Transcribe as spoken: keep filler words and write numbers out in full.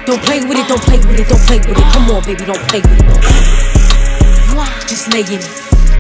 Don't play with it, don't play with it, don't play with it. Come on, baby, don't play with it. Just lay in it.